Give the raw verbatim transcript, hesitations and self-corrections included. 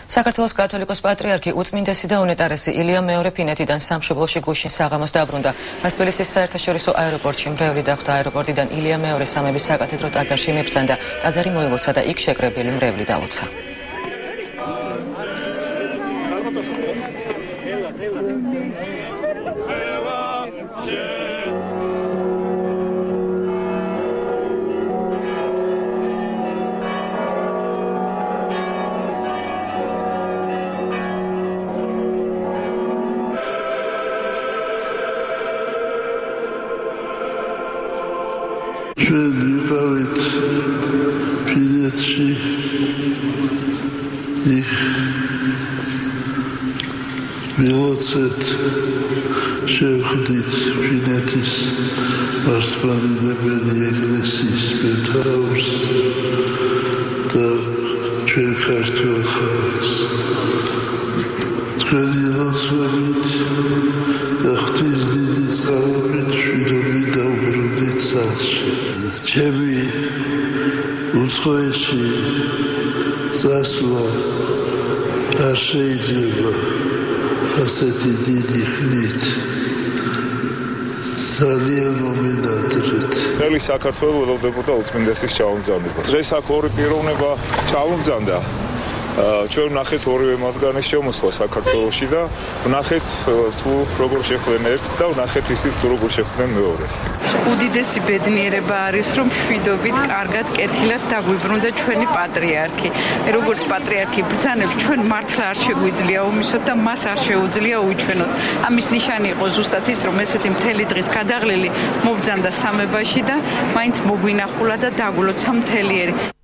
საქართველოს კათოლიკოს პატრიარქი უწმინდესი და უნეტარესი ილია მეორე ფინეთიდან სამშობლოში გუშინ საღამოს დაბრუნდა. მას თბილისის საერთაშორისო აეროპორტში მრევლი დახვდა. აეროპორტიდან ილია მეორე სამების საკათედრო ტაძარში მიბრძანდა. ტაძარი მოილოცა და იქ შეკრებილი მრევლი დაუცა. ჩვენ ვიყავით ფინეთში იქ ვილოცეთ შევხვდით ფინეთის მართლმადიდებელი ეკლესიის მეთაურს და ჩვენ ქართველ ხალხს თქვენი ლოცვებით და ღვთის დიდი წყალობით მშვიდობით დაუბრუნდით სახლში. ჩემი უცხოეთში წასვლა არ შეიძლება ასეთი დიდი ხნით. ძალიან მომენატრეთ. Მთელი საქართველო ველოდებოდა უწმინდესის ჩამომზადებას. დღეს აქ ორი პიროვნება ჩამომზადდა. ჩვენ ვნახეთ ორივე მათგანის შემოსვლა საქართველოში და ვნახეთ თუ როგორ შეხვდნენ ერთს და ვნახეთ ისიც თუ როგორ შეხვდნენ მეორეს. უდიდესი ბედნიერება არის, რომ მშვიდობით, კარგად, კეთილად დაგვიბრუნდა ჩვენი პატრიარქი. როგორც პატრიარქი ბრძანებს, ჩვენ მართლა არ შეგვიძლია უმისოთ და მას არ შეუძლია უჩვენოთ. ამის ნიშანი იყო ზუსტად ის, რომ ესეთი მთელი დღის გადაღლილი მობრძანდა სამებაში და მაინც მოგვინახულა და დაგულოცა მთელი ერი.